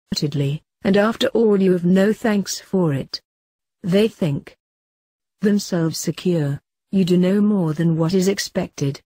and after all you have no thanks for it. They think themselves secure, you do no more than what is expected.